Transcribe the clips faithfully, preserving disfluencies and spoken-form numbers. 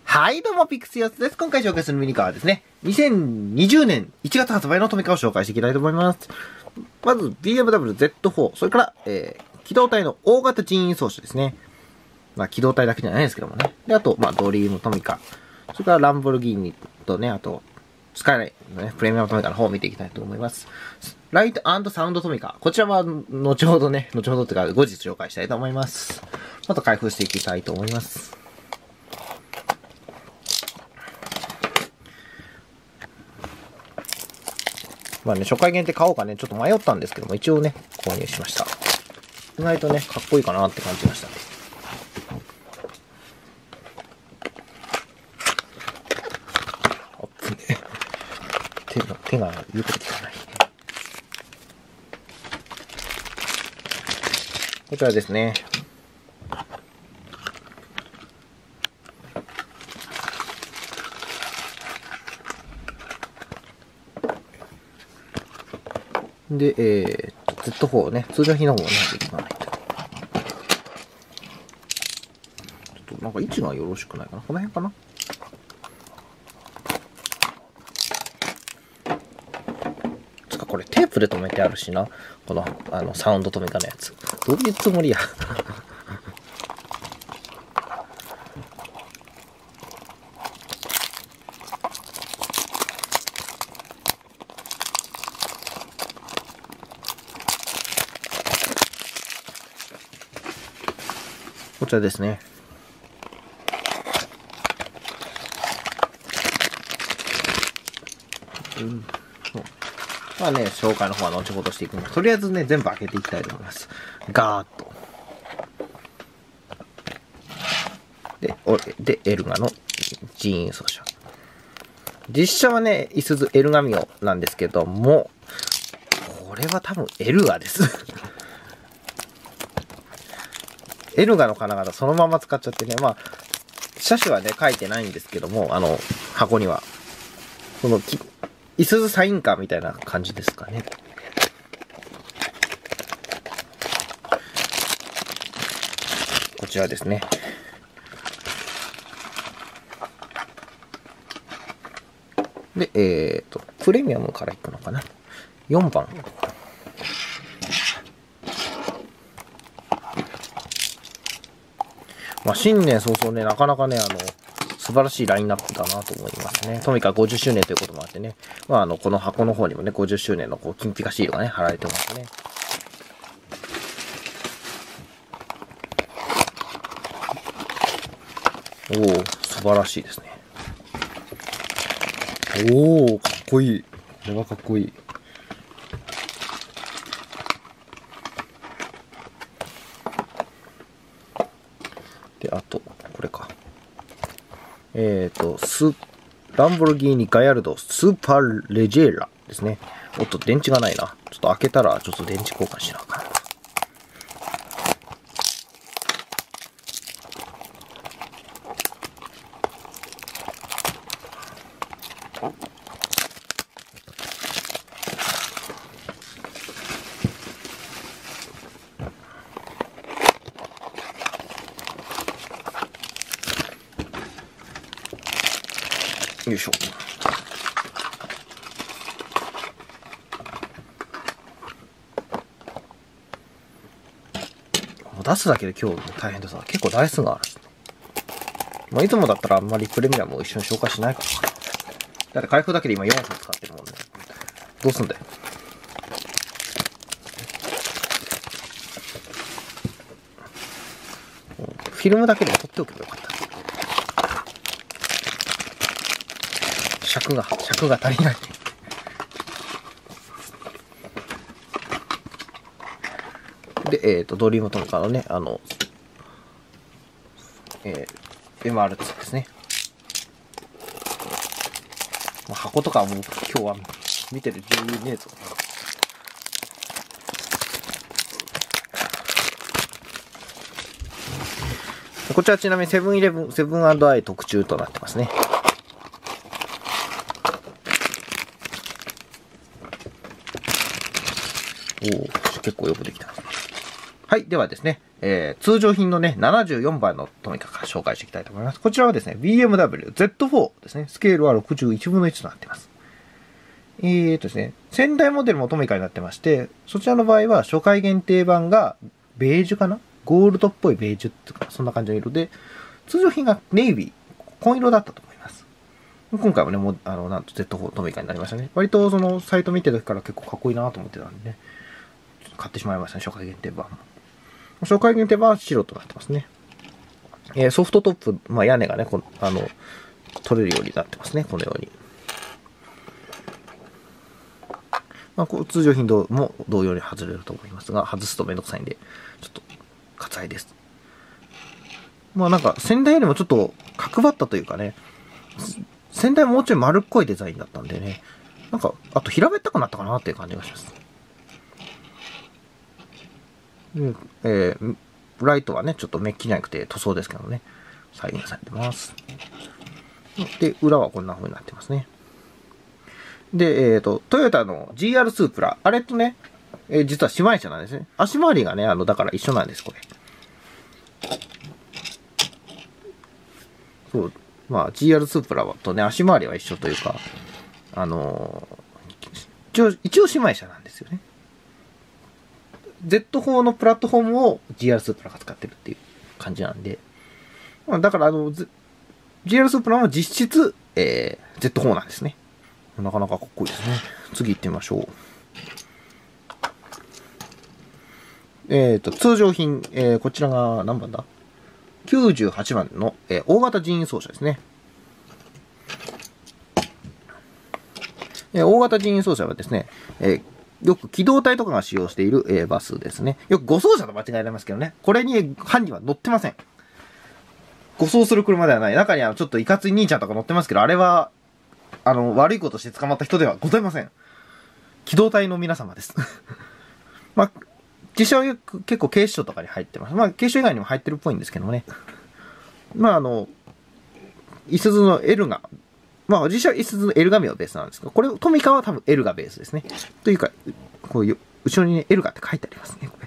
はい、どうも、ピクシーヨスです。今回紹介するミニカーはですね、にせんにじゅうねんいちがつ発売のトミカを紹介していきたいと思います。まず、ビーエムダブリューゼットフォー、それから、えー、機動隊の大型人員装車ですね。まあ、機動隊だけじゃないですけどもね。で、あと、まあ、ドリームトミカ。それから、ランボルギーニとね、あと、スカイラインのね、プレミアムトミカの方を見ていきたいと思います。ライト&サウンドトミカ。こちらは、後ほどね、後ほどというか、後日紹介したいと思います。また開封していきたいと思います。まあね、初回限定買おうかね、ちょっと迷ったんですけども、一応ね、購入しました。意外とね、かっこいいかなって感じましたね。あっつね。手が、手が言うこと聞かない。こちらですね。で、えー、ゼットフォー ね、通常品の方をね、出ていかないと。ちょっとなんか位置がよろしくないかな。この辺かな。つかこれテープで留めてあるしな。この、あの、サウンドトミカのやつ。どういうつもりや。こちらですね。うん、まあね、紹介の方は後ほどしていきます。とりあえずね、全部開けていきたいと思います。ガーッと。で、おで、エルガの人員装車。実車はね、いすゞエルガミオなんですけども、これは多分エルガです。エルガの金型そのまま使っちゃってね、まあ、車種はね、書いてないんですけども、あの、箱には。この、いすゞサインカーみたいな感じですかね。こちらですね。で、えーと、プレミアムからいくのかな。よんばん。まあ、新年早々ね、なかなかね、あの、素晴らしいラインナップだなと思いますね。トミカごじゅっしゅうねんということもあってね。まあ、あの、この箱の方にもね、ごじゅっしゅうねんのこう、金ピカシールがね、貼られてますね。おお、素晴らしいですね。おお、かっこいい。これはかっこいい。で、あと、これか。えっと、ス、ランボルギーニガヤルドスーパーレジェーラですね。おっと、電池がないな。ちょっと開けたら、ちょっと電池交換しなあかんな。よいしょ。出すだけで今日大変でさ、結構台数がある。まあ、いつもだったらあんまりプレミアムを一緒に紹介しないからかな。だって開封だけで今よんほん使ってるもんね。どうすんだよ。フィルムだけでも撮っておけばよかった。尺が、尺が足りない。で、えっと、ドリームトミカのね、あの、えー、エムアールツー ですね。まあ、箱とかはもう今日は見てる余裕ねえぞ。こちらちなみにセブンイレブン、セブン&アイ特注となってますね。おお、結構よくできた。 はい。ではですね、えー、通常品のね、ななじゅうよんばんのトミカから紹介していきたいと思います。こちらはですね、ビーエムダブリューゼットフォー ですね。スケールはろくじゅういちぶんのいちとなっています。えーとですね、先代モデルもトミカになってまして、そちらの場合は初回限定版がベージュかな？ゴールドっぽいベージュっていうか、そんな感じの色で、通常品がネイビー、紺色だったと思います。今回はね、もう、あの、なんと ゼットフォー トミカになりましたね。割とそのサイト見てる時から結構かっこいいなと思ってたんでね、買ってしまいましたね、初回限定版も。初回限定版は白となってますね。えー、ソフトトップ、まあ、屋根がね、こあの、取れるようになってますね、このように。まあ、こう通常品も同様に外れると思いますが、外すとめんどくさいんで、ちょっと、割愛です。まあなんか、先代よりもちょっと角張ったというかね、先代もうちょい丸っこいデザインだったんでね、なんか、あと平べったくなったかなっていう感じがします。で、えー、ライトはね、ちょっとメッキじゃなくて塗装ですけどね、再現されてます。で、裏はこんな風になってますね。で、えっと、トヨタの ジーアール スープラ、あれとね、えー、実は姉妹車なんですね。足回りがね、あの、だから一緒なんです、これ。そう、まあ、ジーアール スープラとね、足回りは一緒というか、あのー、一応、一応姉妹車なんですよね。ゼットフォー のプラットフォームを ジーアール スープラが使ってるっていう感じなんで、まあ、だからあの、ジーアール スープラも実質、えー、ゼットフォー なんですね。なかなかかっこいいですね。次行ってみましょう。えっと、通常品、えー、こちらが何番だ ?きゅうじゅうはち 番の、えー、大型人員走車ですね。えー、大型人員走車はですね、えー、よく機動隊とかが使用している、えー、バスですね。よく護送車と間違えられますけどね。これに犯人は乗ってません。護送する車ではない。中にはちょっといかつい兄ちゃんとか乗ってますけど、あれは、あの、悪いことして捕まった人ではございません。機動隊の皆様です。まあ、実写は結構警視庁とかに入ってます。まあ、警視庁以外にも入ってるっぽいんですけどもね。まあ、あの、いすゞの L が、まあ、実写はいすゞの L がベースなんですけど、これ、トミカは多分 L がベースですね。というか、こういう、後ろにね、L がって書いてありますね、これ。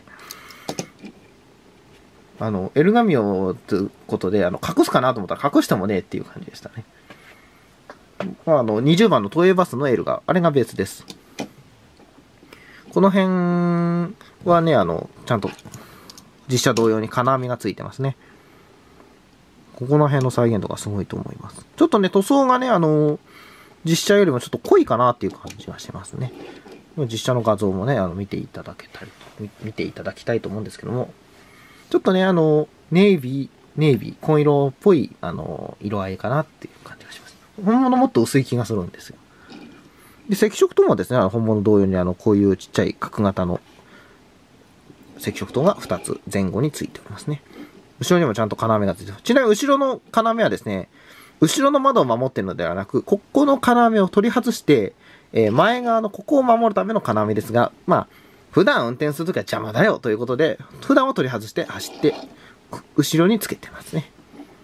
あの、エルガミオということで、あの、隠すかなと思ったら隠してもねえっていう感じでしたね。まあ、あの、にじゅうばんの東映バスの L が、あれがベースです。この辺はね、あの、ちゃんと実写同様に金網がついてますね。ここの辺の再現度がすごいと思います。ちょっとね、塗装がね、あの、実写よりもちょっと濃いかなっていう感じがしてますね。実写の画像もね、あの、見ていただけたり、見ていただきたいと思うんですけども、ちょっとね、あの、ネイビー、ネイビー、紺色っぽい、あの、色合いかなっていう感じがします。本物もっと薄い気がするんですよ。で、赤色灯もですね、本物同様にあの、こういうちっちゃい角型の赤色灯がふたつ前後についておりますね。後ろにもちゃんと金網がついてます。ちなみに後ろの金網はですね、後ろの窓を守っているのではなく、ここの金網を取り外して、えー、前側のここを守るための金網ですが、まあ、普段運転するときは邪魔だよということで、普段を取り外して走って、後ろにつけてますね。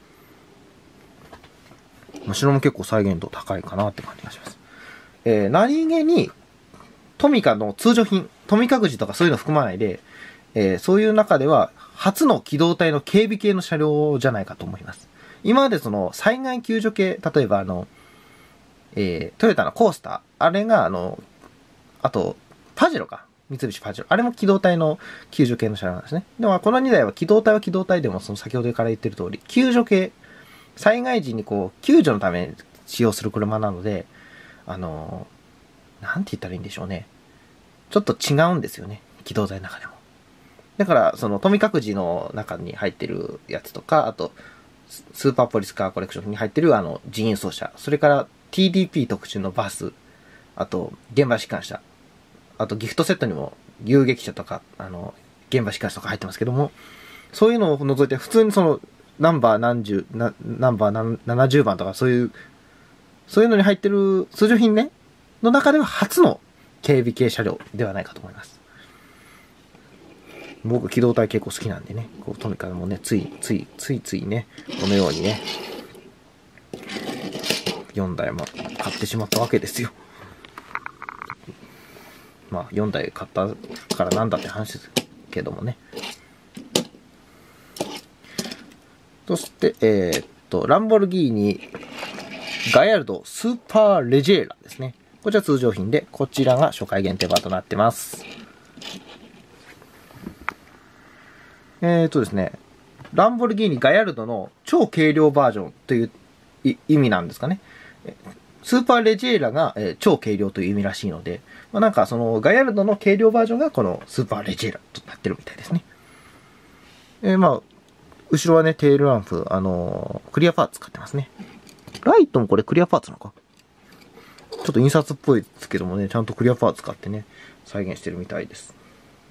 後ろも結構再現度高いかなって感じがします。えー、何気に、トミカの通常品、トミカくじとかそういうの含まないで、えー、そういう中では、初の機動隊の警備系の車両じゃないかと思います。今までその、災害救助系、例えばあの、えー、トヨタのコースター、あれがあの、あと、パジェロか。三菱パジェロ。あれも機動隊の救助系の車両なんですね。でもこのにだいは機動隊は機動隊でもその先ほどから言ってる通り、救助系、災害時にこう、救助のために使用する車なので、あのー、なんて言ったらいいんでしょうね。ちょっと違うんですよね。機動隊の中でも。だから、その、トミカくじの中に入ってるやつとか、あと、スーパーポリスカーコレクションに入ってるあの、人員走車。それから ティーディーピー 特注のバス。あと、現場士官車。あと、ギフトセットにも、遊撃車とか、あの、現場士官車とか入ってますけども、そういうのを除いて、普通にその、ナンバー何十、ナンバーななじゅうばんとか、そういう、そういうのに入ってる通常品ね、の中では初の警備系車両ではないかと思います。僕、機動隊結構好きなんでね、こう、トミカもね、つい、つい、ついついね、このようにね、よんだいも買ってしまったわけですよ。まあ、よんだい買ったからなんだって話ですけどもね。 そして、えー、っと、ランボルギーニ、ガヤルド、スーパーレジェーラですね。こちら通常品で、こちらが初回限定版となってます。えー、っとですね、ランボルギーニ、ガヤルドの超軽量バージョンという意味なんですかね。スーパーレジェーラが、えー、超軽量という意味らしいので、まあ、なんかそのガヤルドの軽量バージョンがこのスーパーレジェーラとなってるみたいですね。えー、まあ、後ろはね、テールランプ、あのー、クリアパーツ使ってますね。ライトもこれクリアパーツなのかちょっと印刷っぽいですけどもね、ちゃんとクリアパーツ使ってね、再現してるみたいです。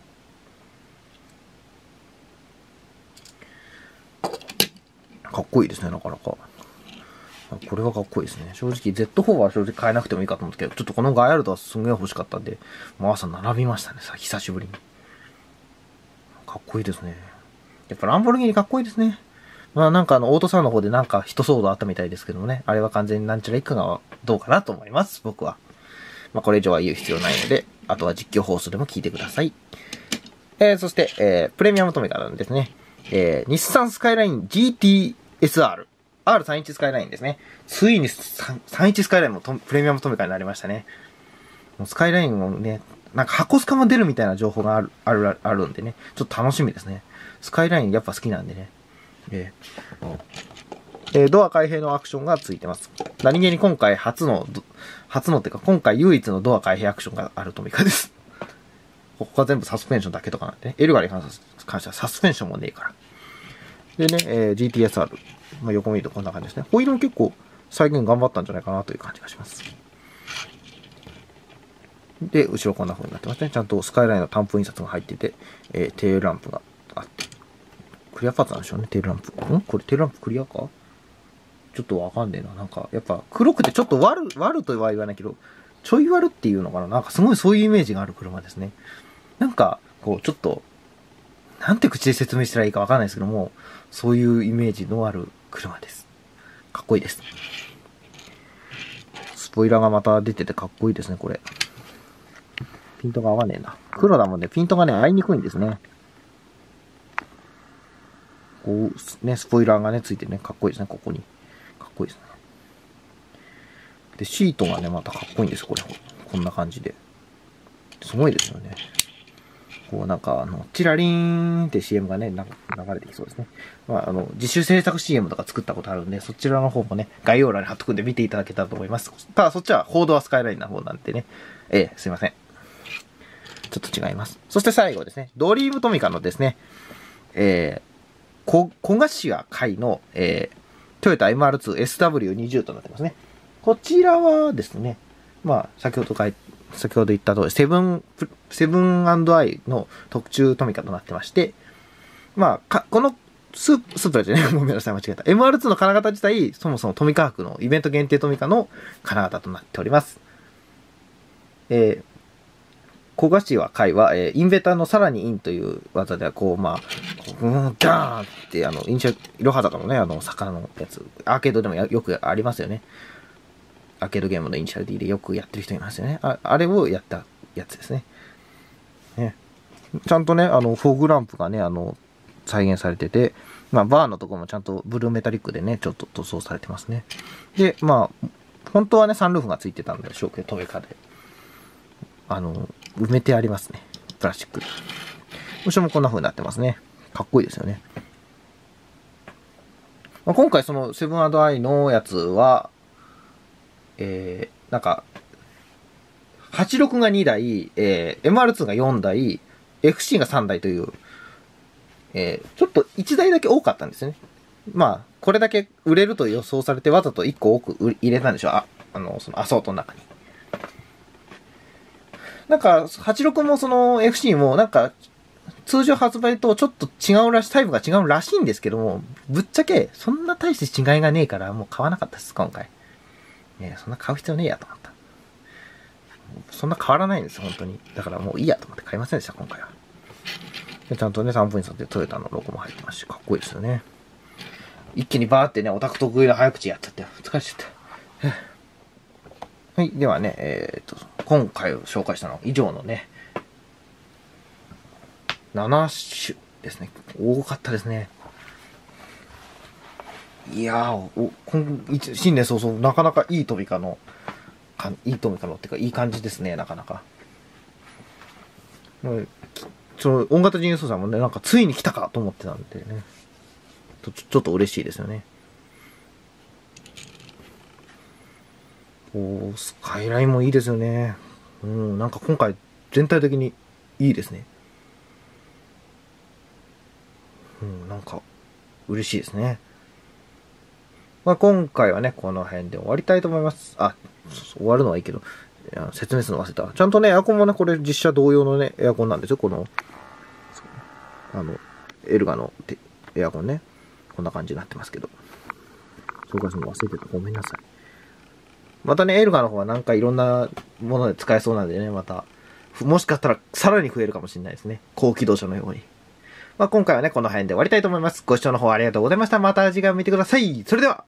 かっこいいですね、なかなか。これはかっこいいですね。正直 ゼットフォー は正直買えなくてもいいかと思ったけど、ちょっとこのガヤルドはすんげえ欲しかったんで、もう朝並びましたね、さ、久しぶりに。かっこいいですね。やっぱランボルギーニかっこいいですね。まあなんかあの、オートサウンの方でなんか一騒動あったみたいですけどもね、あれは完全になんちゃら一家がどうかなと思います、僕は。まあこれ以上は言う必要ないので、あとは実況放送でも聞いてください。えー、そして、えー、プレミアムトミカなんですね。えー、日産スカイライン ジーティーエスアール。アールさんじゅういち スカイラインですね。ついにさんじゅういちスカイラインもプレミアムトミカになりましたね。もうスカイラインもね、なんか箱スカも出るみたいな情報がある、ある、あるんでね、ちょっと楽しみですね。スカイラインやっぱ好きなんでね。えーえー、ドア開閉のアクションがついてます。何気に今回初の、初のっていうか今回唯一のドア開閉アクションがあるトミカです。ここが全部サスペンションだけとかなんでね。エルガーに関してはサスペンションもねえから。でね、えー、ジーティーエスアール。まあ、横見るとこんな感じですね。ホイールも結構再現頑張ったんじゃないかなという感じがします。で、後ろこんな風になってますね。ちゃんとスカイラインの担保印刷が入ってて、えー、テールランプがあって。クリアパーツなんでしょうね、テールランプ。んこれテールランプクリアかちょっとわかんねえな。なんか、やっぱ黒くてちょっと悪、悪とは言わないけど、ちょい悪っていうのかななんかすごいそういうイメージがある車ですね。なんか、こう、ちょっと、なんて口で説明したらいいかわかんないですけども、そういうイメージのある車です。かっこいいです。スポイラーがまた出ててかっこいいですね、これ。ピントが合わねえな。黒だもんで、ピントがね、合いにくいんですね。こう、ね、スポイラーがね、ついてね、かっこいいですね、ここに。かっこいいですね。で、シートがね、またかっこいいんです、これ。こんな感じで。すごいですよね。こうなんか、あの、チラリーンって シーエム がね、流れてきそうですね。まあ、あの、自主制作 シーエム とか作ったことあるんで、そちらの方もね、概要欄に貼っとくんで見ていただけたらと思います。ただそっちは、フォードはスカイラインの方なんでね。ええ、すいません。ちょっと違います。そして最後ですね、ドリームトミカのですね、えー、こ、小頭会の、えー、トヨタ エムアールツーエスダブリューにじゅう となってますね。こちらはですね、まあ、先ほど書いて、先ほど言った通り、セブン、セブンアイの特注トミカとなってまして、まあ、か、このスープ、スープラじゃね、ごめんなさい、間違えた。エムアールツー の金型自体、そもそもトミカ博のイベント限定トミカの金型となっております。えー、小頭会は、えー、インベーターのさらにインという技では、こう、まあ、こう、うん、ダーンって、あの、インシャ、いろは坂のね、あの、魚のやつ、アーケードでもよくありますよね。アーケードゲームのイニシャル D でよくやってる人いますよね。あ, あれをやったやつですね。ね。ちゃんとね、あの、フォグランプがね、あの、再現されてて、まあ、バーのところもちゃんとブルーメタリックでね、ちょっと塗装されてますね。で、まあ、本当はね、サンルーフがついてたんでしょうけど、トメカで。あの、埋めてありますね。プラスチックで。後ろもこんな風になってますね。かっこいいですよね。まあ、今回そのセブンアイのやつは、えー、なんか、はちじゅうろくがにだい、えー、エムアールツー がよんだい、エフシー がさんだいという、えー、ちょっといちだいだけ多かったんですよね。まあ、これだけ売れると予想されてわざといっこ多く入れたんでしょう。あ、あの、そのアソートの中に。なんか、はちじゅうろくもその エフシー もなんか、通常発売とちょっと違うらしい、タイプが違うらしいんですけども、ぶっちゃけそんな大して違いがねえからもう買わなかったです、今回。ねえ、そんな買う必要ねえやと思った。そんな変わらないんです、本当に。だからもういいやと思って買いませんでした、今回は。でちゃんとね、さんぷんさんでトヨタのロゴも入ってますし、かっこいいですよね。一気にバーってね、オタク得意の早口やっちゃって、疲れちゃった。はい、ではね、えー、っと、今回紹介したのは以上のね、なな種ですね。多かったですね。 いやー、おこん一新年早々、なかなかいいトミカの、かいいトミカのっていうか、いい感じですね、なかなか。うんその、音型人輸送さんもね、なんかついに来たかと思ってたんでね。ちょちょっと嬉しいですよね。おー、スカイラインもいいですよね。うん、なんか今回全体的にいいですね。うん、なんか嬉しいですね。まあ、今回はね、この辺で終わりたいと思います。あ、そうそう終わるのはいいけど、いや説明するの忘れた。ちゃんとね、エアコンもね、これ実写同様のね、エアコンなんですよ。この、あの、エルガのエアコンね。こんな感じになってますけど。紹介するの忘れてた。ごめんなさい。またね、エルガの方はなんかいろんなもので使えそうなんでね、また、もしかしたらさらに増えるかもしれないですね。高機動車のように。まあ、今回はね、この辺で終わりたいと思います。ご視聴の方ありがとうございました。また次回見てください。それでは。